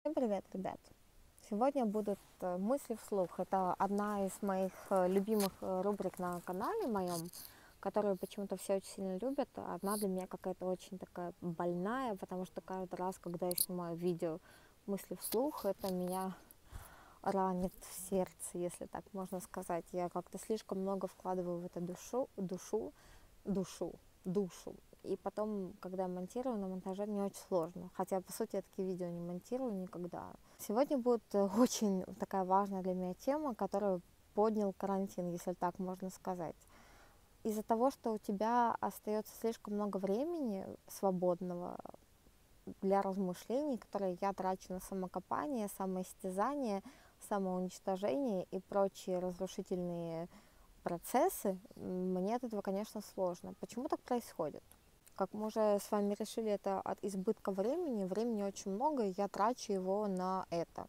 Всем привет, ребят! Сегодня будут мысли вслух. Это одна из моих любимых рубрик на канале моем, которую почему-то все очень сильно любят. Одна для меня какая-то очень такая больная, потому что каждый раз, когда я снимаю видео мысли вслух, это меня ранит в сердце, если так можно сказать. Я как-то слишком много вкладываю в это душу. И потом, когда я монтирую, на монтаже мне очень сложно. Хотя, по сути, я такие видео не монтирую никогда. Сегодня будет очень такая важная для меня тема, которую поднял карантин, если так можно сказать. Из-за того, что у тебя остается слишком много времени свободного для размышлений, которые я трачу на самокопание, самоистязание, самоуничтожение и прочие разрушительные процессы, мне от этого, конечно, сложно. Почему так происходит? Как мы уже с вами решили, это от избытка времени очень много, и я трачу его на это.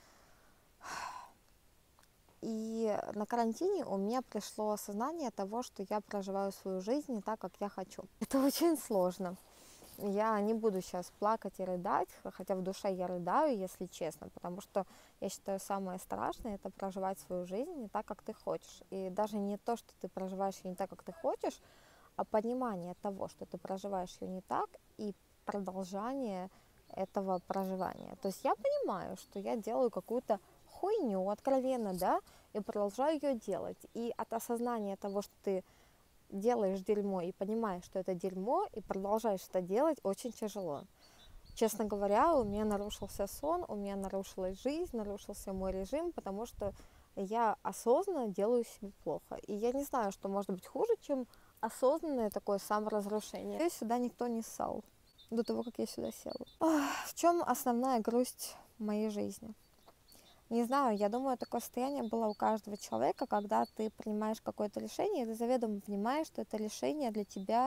И на карантине у меня пришло осознание того, что я проживаю свою жизнь не так, как я хочу. Это очень сложно. Я не буду сейчас плакать и рыдать, хотя в душе я рыдаю, если честно, потому что я считаю, самое страшное — это проживать свою жизнь не так, как ты хочешь. И даже не то, что ты проживаешь ее не так, как ты хочешь, а понимание того, что ты проживаешь ее не так, и продолжание этого проживания. То есть я понимаю, что я делаю какую-то хуйню откровенно, да, и продолжаю ее делать. И от осознания того, что ты делаешь дерьмо и понимаешь, что это дерьмо, и продолжаешь это делать, очень тяжело. Честно говоря, у меня нарушился сон, у меня нарушилась жизнь, нарушился мой режим, потому что я осознанно делаю себе плохо. И я не знаю, что может быть хуже, чем осознанное такое саморазрушение. И сюда никто не ссал до того, как я сюда села. В чем основная грусть моей жизни? Не знаю, я думаю, такое состояние было у каждого человека, когда ты принимаешь какое-то решение, и ты заведомо понимаешь, что это решение для тебя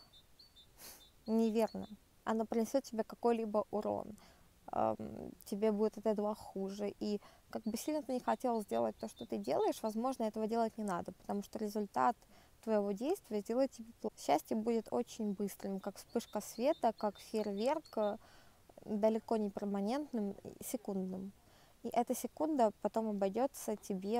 неверно. Оно принесет тебе какой-либо урон. Тебе будет от этого хуже. И как бы сильно ты не хотел сделать то, что ты делаешь, возможно, этого делать не надо, потому что результат твоего действия сделает тебе плохо. Счастье будет очень быстрым, как вспышка света, как фейерверк, далеко не перманентным, секундным. И эта секунда потом обойдется тебе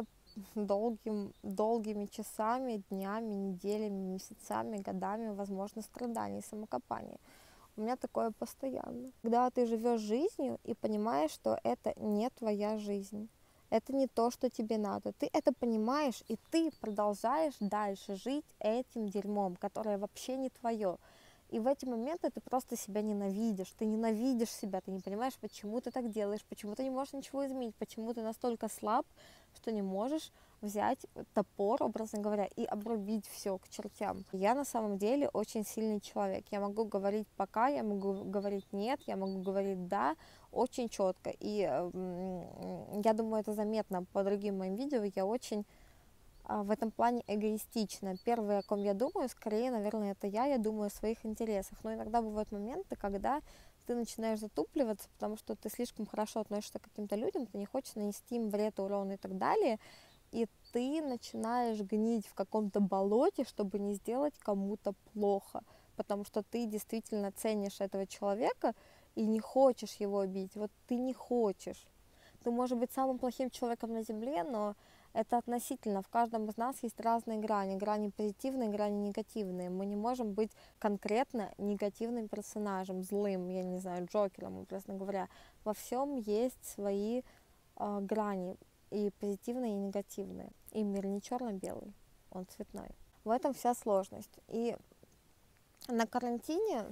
долгими часами, днями, неделями, месяцами, годами, возможно, страданий, самокопания. У меня такое постоянно. Когда ты живешь жизнью и понимаешь, что это не твоя жизнь, это не то, что тебе надо. Ты это понимаешь, и ты продолжаешь дальше жить этим дерьмом, которое вообще не твое. И в эти моменты ты просто себя ненавидишь, ты ненавидишь себя, ты не понимаешь, почему ты так делаешь, почему ты не можешь ничего изменить, почему ты настолько слаб, что не можешь взять топор, образно говоря, и обрубить все к чертям. Я на самом деле очень сильный человек. Я могу говорить пока, я могу говорить нет, я могу говорить да, очень четко. И я думаю, это заметно по другим моим видео. Я очень в этом плане эгоистична. Первое, о ком я думаю, скорее, наверное, это я думаю о своих интересах. Но иногда бывают моменты, когда ты начинаешь затупливаться, потому что ты слишком хорошо относишься к каким-то людям, ты не хочешь нанести им вред, урон и так далее, и ты начинаешь гнить в каком-то болоте, чтобы не сделать кому-то плохо, потому что ты действительно ценишь этого человека и не хочешь его обидеть. Вот ты не хочешь. Ты можешь быть самым плохим человеком на земле, но это относительно. В каждом из нас есть разные грани. Грани позитивные, грани негативные. Мы не можем быть конкретно негативным персонажем, злым, я не знаю, Джокером, образно говоря. Во всем есть свои грани, и позитивные, и негативные. И мир не черно-белый, он цветной. В этом вся сложность. И на карантине,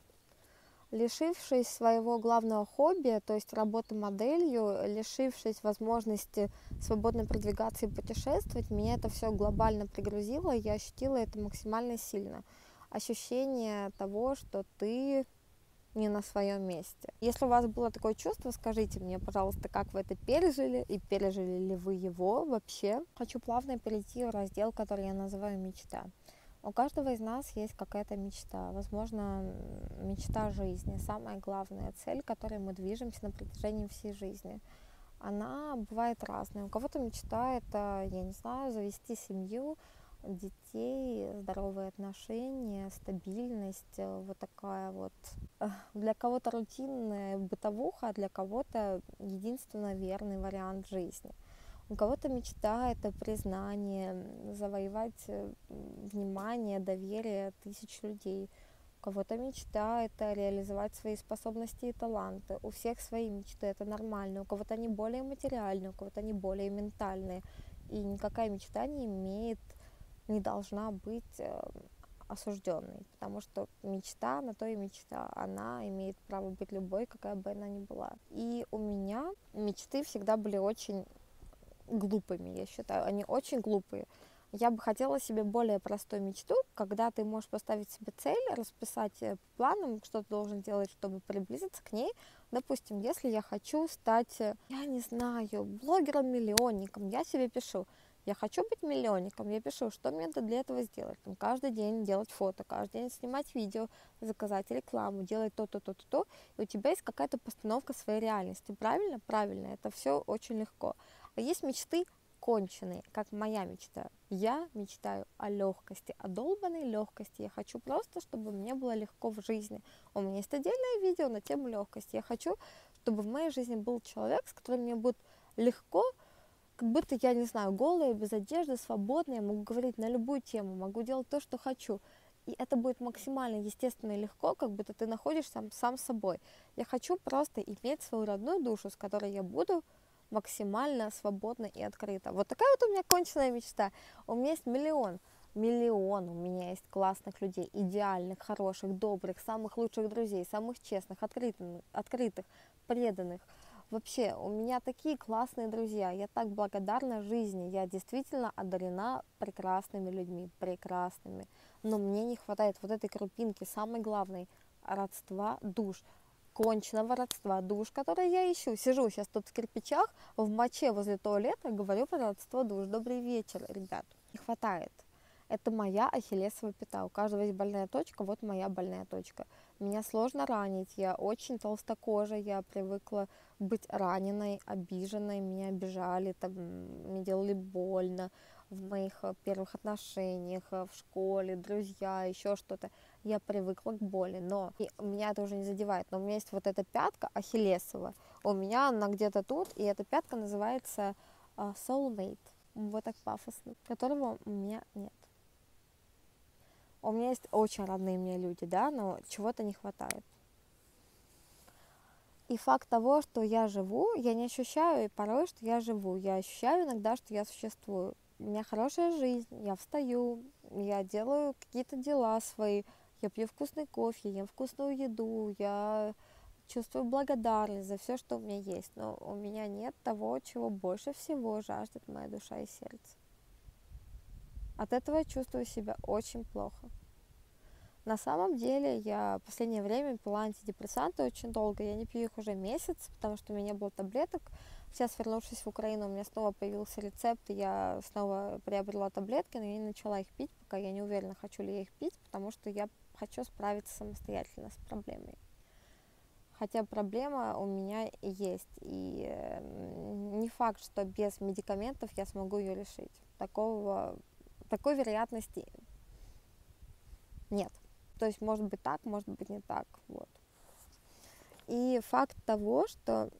лишившись своего главного хобби, то есть работы моделью, лишившись возможности свободно продвигаться и путешествовать, меня это все глобально пригрузило, и я ощутила это максимально сильно. Ощущение того, что ты не на своем месте. Если у вас было такое чувство, скажите мне, пожалуйста, как вы это пережили, и пережили ли вы его вообще. Хочу плавно перейти в раздел, который я называю «Мечта». У каждого из нас есть какая-то мечта, возможно, мечта жизни, самая главная цель, к которой мы движемся на протяжении всей жизни. Она бывает разная. У кого-то мечта — это, я не знаю, завести семью, детей, здоровые отношения, стабильность, вот такая вот для кого-то рутинная бытовуха, а для кого-то единственно верный вариант жизни. У кого-то мечта — это признание, завоевать внимание, доверие тысяч людей. У кого-то мечта — это реализовать свои способности и таланты. У всех свои мечты, это нормально. У кого-то они более материальные, у кого-то они более ментальные. И никакая мечта не должна быть осужденной, потому что мечта на то и мечта, она имеет право быть любой, какая бы она ни была. И у меня мечты всегда были очень глупыми, я считаю, они очень глупые. Я бы хотела себе более простую мечту, когда ты можешь поставить себе цель, расписать планом, что ты должен делать, чтобы приблизиться к ней. Допустим, если я хочу стать, я не знаю, блогером-миллионником, я себе пишу, я хочу быть миллионником, я пишу, что мне надо для этого сделать. Там, каждый день делать фото, каждый день снимать видео, заказать рекламу, делать то-то, то-то, то. И у тебя есть какая-то постановка своей реальности. Правильно? Правильно. Это все очень легко. А есть мечты конченые, как моя мечта. Я мечтаю о легкости, о долбанной легкости. Я хочу просто, чтобы мне было легко в жизни. У меня есть отдельное видео на тему легкости. Я хочу, чтобы в моей жизни был человек, с которым мне будет легко, как будто я, не знаю, голая, без одежды, свободная, я могу говорить на любую тему, могу делать то, что хочу. И это будет максимально естественно и легко, как будто ты находишься сам собой. Я хочу просто иметь свою родную душу, с которой я буду максимально свободно и открыто. Вот такая вот у меня конченная мечта. У меня есть миллион у меня есть классных людей, идеальных, хороших, добрых, самых лучших друзей, самых честных, открытых, преданных. Вообще, у меня такие классные друзья, я так благодарна жизни, я действительно одарена прекрасными людьми, прекрасными. Но мне не хватает вот этой крупинки, самой главной, родства душ, конченного родства душ, которое я ищу. Сижу сейчас тут в кирпичах, в моче возле туалета, говорю про родство душ. Добрый вечер, ребят. Не хватает. Это моя ахиллесова пята. У каждого есть больная точка, вот моя больная точка. Меня сложно ранить, я очень толстокожая, я привыкла быть раненой, обиженной, меня обижали, там, мне делали больно в моих первых отношениях, в школе, друзья, еще что-то. Я привыкла к боли, но меня это уже не задевает. Но у меня есть вот эта пятка ахиллесова, у меня она где-то тут, и эта пятка называется soulmate, вот так пафосно, которого у меня нет. У меня есть очень родные мне люди, да, но чего-то не хватает. И факт того, что я живу, я не ощущаю и порой, что я живу. Я ощущаю иногда, что я существую. У меня хорошая жизнь, я встаю, я делаю какие-то дела свои, я пью вкусный кофе, ем вкусную еду, я чувствую благодарность за все, что у меня есть. Но у меня нет того, чего больше всего жаждет моя душа и сердце. От этого я чувствую себя очень плохо. На самом деле я в последнее время пила антидепрессанты очень долго, я не пью их уже месяц, потому что у меня не было таблеток. Сейчас, вернувшись в Украину, у меня снова появился рецепт, и я снова приобрела таблетки, но я не начала их пить, пока я не уверена, хочу ли я их пить, потому что я хочу справиться самостоятельно с проблемой. Хотя проблема у меня и есть, и не факт, что без медикаментов я смогу ее решить. Такой вероятности нет. То есть может быть так, может быть не так. Вот. И факт того, что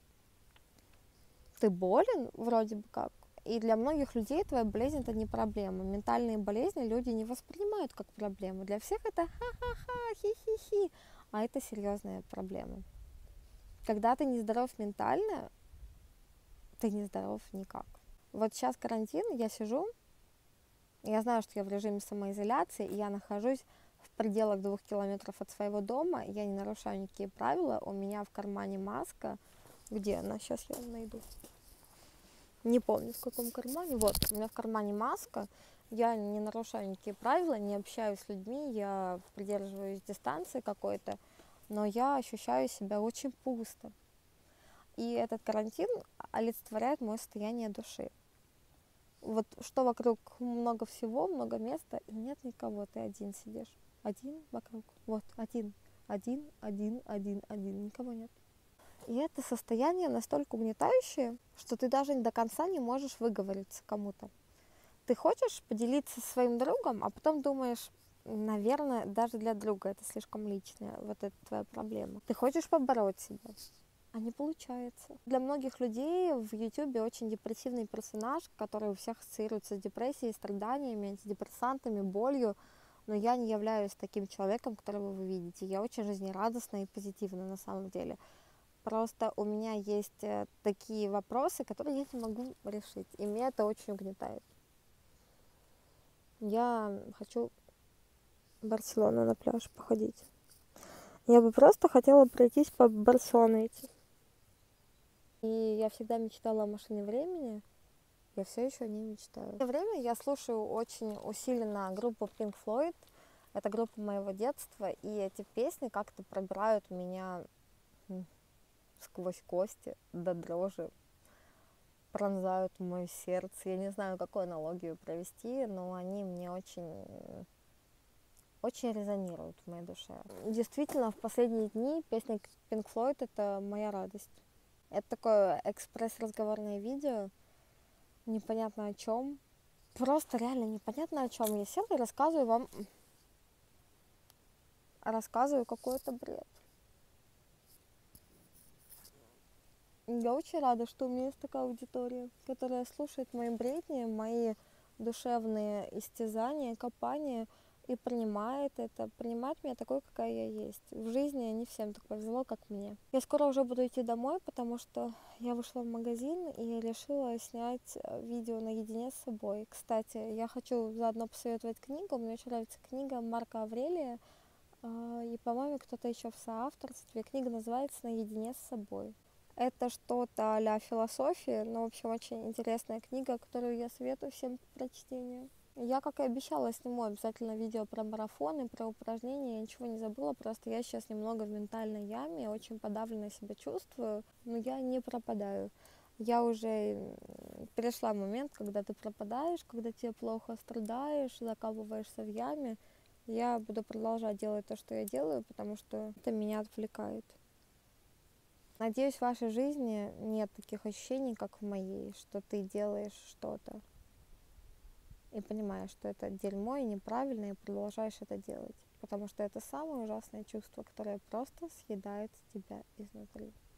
ты болен вроде бы как, и для многих людей твоя болезнь это не проблема. Ментальные болезни люди не воспринимают как проблему. Для всех это ха-ха-ха, хи-хи-хи. А это серьезная проблема. Когда ты нездоров ментально, ты нездоров никак. Вот сейчас карантин, я сижу, я знаю, что я в режиме самоизоляции, и я нахожусь в пределах 2 километров от своего дома, я не нарушаю никакие правила, у меня в кармане маска, где она, сейчас я найду, не помню в каком кармане, вот, у меня в кармане маска, я не нарушаю никакие правила, не общаюсь с людьми, я придерживаюсь дистанции какой-то, но я ощущаю себя очень пусто. И этот карантин олицетворяет мое состояние души. Вот что вокруг много всего, много места, и нет никого, ты один сидишь. Один вокруг, вот, один, никого нет. И это состояние настолько угнетающее, что ты даже до конца не можешь выговориться кому-то. Ты хочешь поделиться со своим другом, а потом думаешь, наверное, даже для друга это слишком личное, вот это твоя проблема. Ты хочешь побороть себя, а не получается. Для многих людей в Ютубе очень депрессивный персонаж, который у всех ассоциируется с депрессией, страданиями, антидепрессантами, болью. Но я не являюсь таким человеком, которого вы видите. Я очень жизнерадостная и позитивная на самом деле. Просто у меня есть такие вопросы, которые я не могу решить. И меня это очень угнетает. Я хочу в Барселону на пляж походить. Я бы просто хотела пройтись по Барселоне. И я всегда мечтала о машине времени. Я все еще не мечтаю. В это время я слушаю очень усиленно группу Pink Floyd. Это группа моего детства. И эти песни как-то пробирают меня сквозь кости до дрожи, пронзают мое сердце. Я не знаю, какую аналогию провести, но они мне очень резонируют в моей душе. Действительно, в последние дни песня Pink Floyd — это моя радость. Это такое экспресс-разговорное видео, непонятно о чем. Просто реально непонятно о чем. Я села и рассказываю какой-то бред. Я очень рада, что у меня есть такая аудитория, которая слушает мои бредни, мои душевные истязания, копания и принимает это, принимает меня такой, какая я есть. В жизни не всем так повезло, как мне. Я скоро уже буду идти домой, потому что я вышла в магазин и решила снять видео наедине с собой. Кстати, я хочу заодно посоветовать книгу. Мне очень нравится книга Марка Аврелия, и, по-моему, кто-то еще в соавторстве. Книга называется «Наедине с собой». Это что-то а-ля философия, но, в общем, очень интересная книга, которую я советую всем к прочтению. Я, как и обещала, сниму обязательно видео про марафоны, про упражнения. Я ничего не забыла, просто я сейчас немного в ментальной яме, очень подавленно себя чувствую, но я не пропадаю. Я уже перешла момент, когда ты пропадаешь, когда тебе плохо, страдаешь, закапываешься в яме. Я буду продолжать делать то, что я делаю, потому что это меня отвлекает. Надеюсь, в вашей жизни нет таких ощущений, как в моей, что ты делаешь что-то и понимаешь, что это дерьмо и неправильно, и продолжаешь это делать. Потому что это самое ужасное чувство, которое просто съедает тебя изнутри.